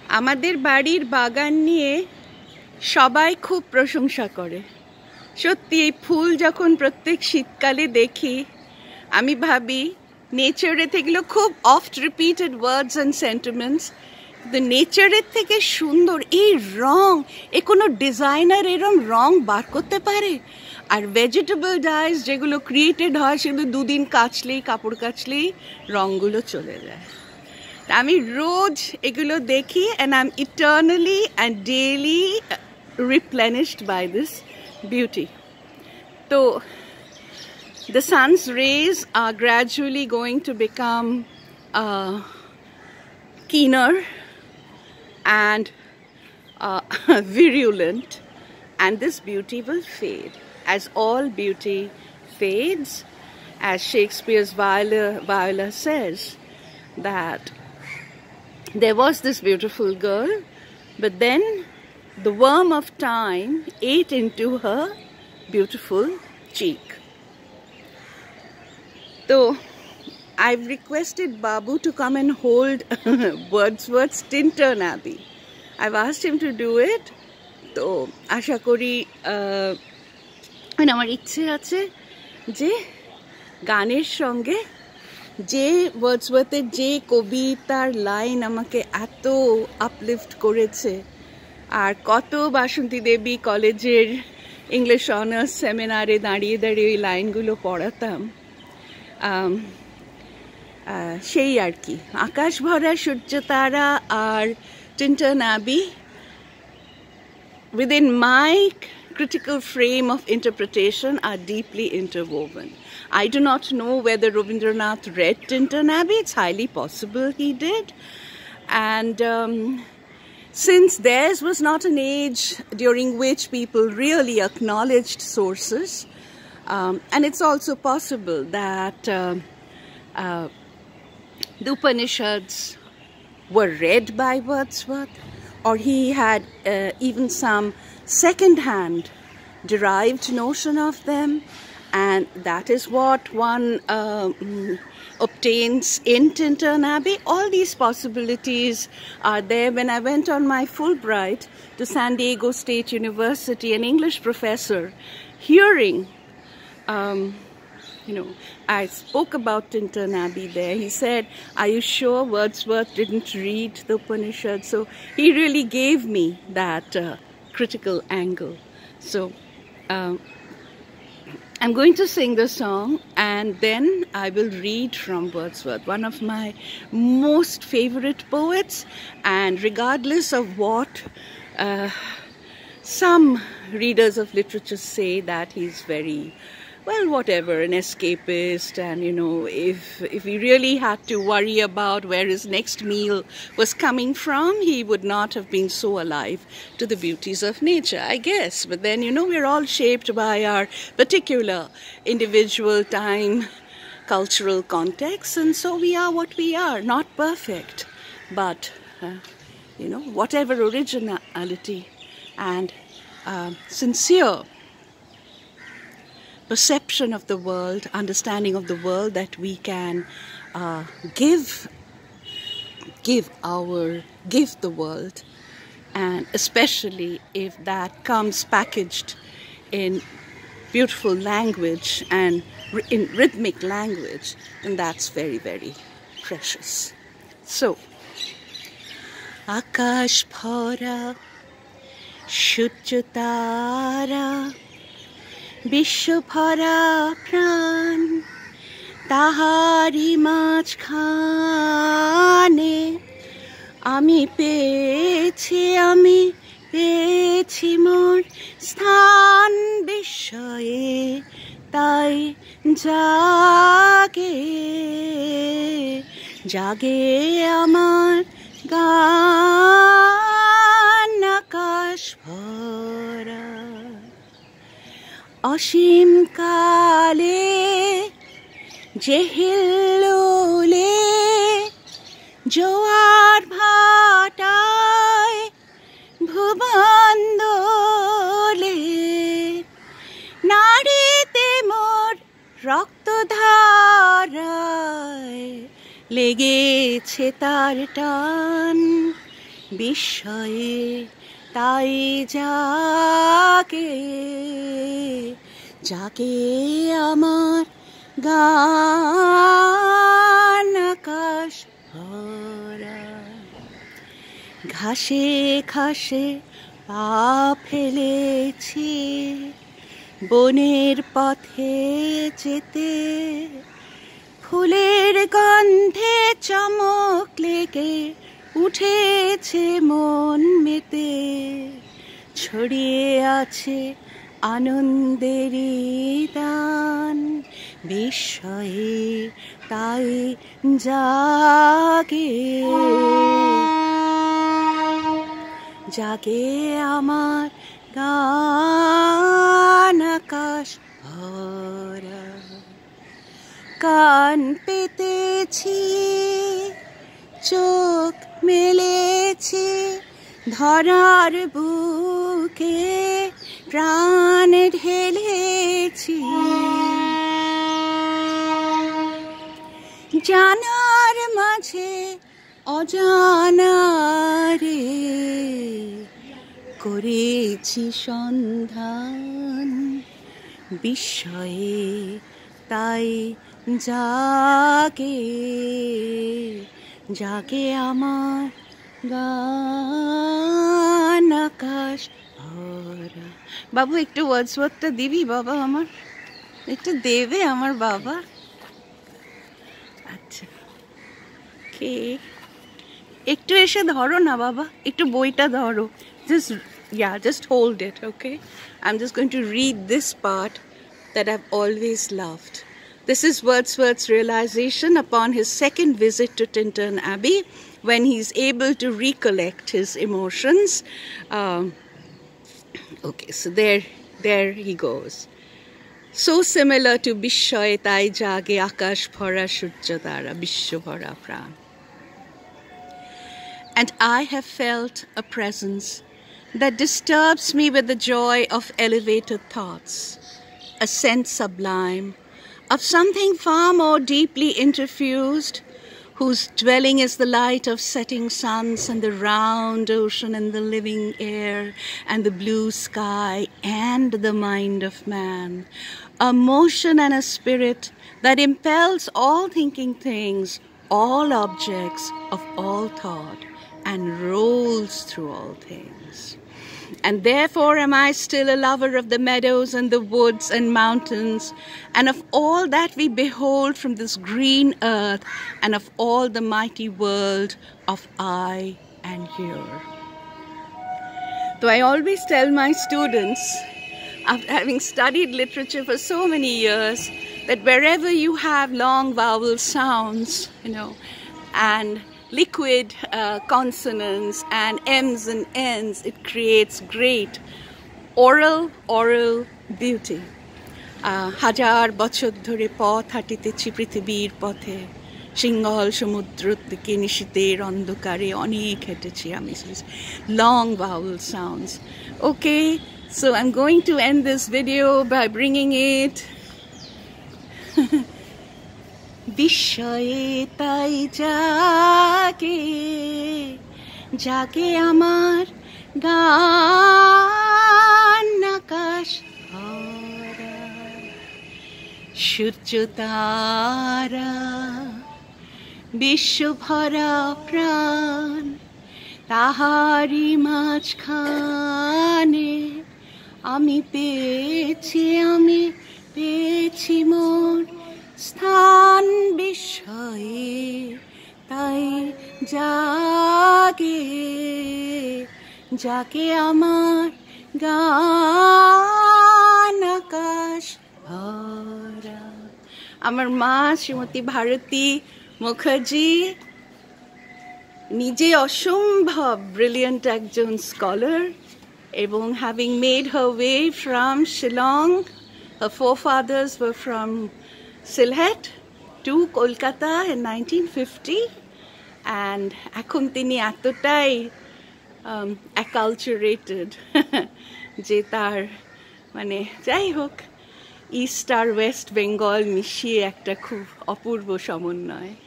আমাদের বাড়ির বাগান নিয়ে সবাই খুব প্রশংসা করে। সত্যি এই ফুল যখন প্রত্যেক শীতকালে দেখি আমি ভাবি নেচারের থেকে খুব oft repeated words and sentiments, কিন্তু নেচারের থেকে সুন্দর এই রং, এ কোনো ডিজাইনার এরম রং বার করতে পারে? আর ভেজিটেবল ডাইস যেগুলো ক্রিয়েটেড হয় সেগুলো দুদিন কাচলেই, কাপড় কাচলেই রঙগুলো চলে যায়। আমি রোজ এগুলো দেখি and I'm eternally and daily replenished by this beauty. So the sun's rays are gradually going to become keener and virulent, and this beauty will fade, as all beauty fades, as Shakespeare's Viola says that there was this beautiful girl, but then the worm of time ate into her beautiful cheek. So I've requested Babu to come and hold Wordsworth's Tintern Abbey. I've asked him to do it. So asha kori আমার ইচ্ছে আছে যে গানের সঙ্গে যে ওয়ার্ডসওয়ার্থের যে কবিতার line আমাকে এত আপলিফট করেছে, আর কত বাসন্তী দেবী কলেজের ইংলিশ অনার্স সেমিনারে দাঁড়িয়ে দাঁড়িয়ে ওই লাইনগুলো পড়াতাম, সেই আর কি। আকাশ ভরা সূর্য তারা আর Tintern Abbey within my critical frame of interpretation are deeply interwoven. I do not know whether Rabindranath read Tintern Abbey. It's highly possible he did. And since theirs was not an age during which people really acknowledged sources, and it's also possible that the Upanishads were read by Wordsworth, or he had even some second-hand derived notion of them, and that is what one obtains in Tintern Abbey. All these possibilities are there. When I went on my Fulbright to San Diego State University, an English professor, hearing I spoke about Tintern Abbey there. He said, "Are you sure Wordsworth didn't read the Upanishads?" So he really gave me that critical angle. So I'm going to sing the song and then I will read from Wordsworth, one of my most favorite poets, and regardless of what some readers of literature say that he's very, well, whatever, an escapist, and if he really had to worry about where his next meal was coming from, he would not have been so alive to the beauties of nature, I guess. But then, we're all shaped by our particular individual time, cultural context, and so we are what we are, not perfect, but, whatever originality and sincere perception of the world, understanding of the world that we can give the world, and especially if that comes packaged in beautiful language and in rhythmic language, then that's very, very precious. So, Akash bhora shujo tara বিশ্ব ভরা প্রাণ তাহারি মাঝখানে আমি পেয়েছি মোর স্থান বিস্ময়ে, তাই জাগে আমার গান আকাশ ভরা। অসীম কালে যে হিল্লোলে জোয়ার ভাটায় ভুবন দোলে, নাড়িতে মোর রক্তধারায় লেগেছে তার টান, বিস্ময়ে তাই জাগে জাগে আমার গান আকাশ ভরা ঘাসে ঘাসে পা ফেলেছি বনের পথে যেতে ফুলের গন্ধে চমক লেগে উঠেছে মন মেতে ছড়িয়ে আছে আনন্দেরই দান বিস্ময়ে তাই জাগে জাগে আমার গান আকাশ ভরা কান পেতেছি চোখ মেলেছি ধরার বুকে প্রাণ ঢেলেছি জানার মাঝে অজানারে করেছি সন্ধান বিস্ময়ে তাই জাগে জাগে আমার গান আকাশ ভরা বাবু একটু ওয়ার্ডসওয়ার্থটা দিবি বাবা আমার একটু দেবে আমার বাবা আচ্ছা কে একটু এসে ধরো না বাবা একটু বইটা ধরো just hold it okay I'm just going to read this part that I've always loved. This is Wordsworth's realization upon his second visit to Tintern Abbey when he's able to recollect his emotions. Okay, so there he goes. So similar to Bishoy Tai Jage Akash Bhora Surya Tara Bishwa Bhora Pran. And I have felt a presence that disturbs me with the joy of elevated thoughts, a sense sublime of something far more deeply interfused, whose dwelling is the light of setting suns and the round ocean and the living air and the blue sky and the mind of man, a motion and a spirit that impels all thinking things, all objects of all thought, and rolls through all things. And therefore am I still a lover of the meadows and the woods and mountains, and of all that we behold from this green earth, and of all the mighty world of eye and hear. So I always tell my students, after having studied literature for so many years, that wherever you have long vowel sounds, and liquid consonants and M's and N's, it creates great oral beauty. হাজার বছর ধরে পথ হাঁটিতেছি পৃথিবীর পথে সিংহল সমুদ্রের দিকে নিশীথের অন্ধকারে অনেক হেঁটেছি আমি long vowel sounds. Okay, so I'm going to end this video by bringing it বিস্ময়ে তাই জাগে জাগে আমার গান আকাশ ভরা সূর্য তারা বিশ্ব ভরা প্রাণ তাহারি মাঝখানে আমি পেয়েছি মোর স্থান বিস্ময়ে তাই জাগে জাগে আমার গান আকাশ ভরা আমার মা শ্রীমতী ভারতী মুখার্জি নিজে অসম্ভব ব্রিলিয়েন্ট একজন স্কলার এবং having made her way from Shillong, her forefathers were from Sylhet to Kolkata in 1950, and এখন তিনি এতটাই acculturated যে তার মানে যাই হোক ইস্ট আর ওয়েস্ট বেঙ্গল মিশিয়ে একটা খুব অপূর্ব সমন্বয়।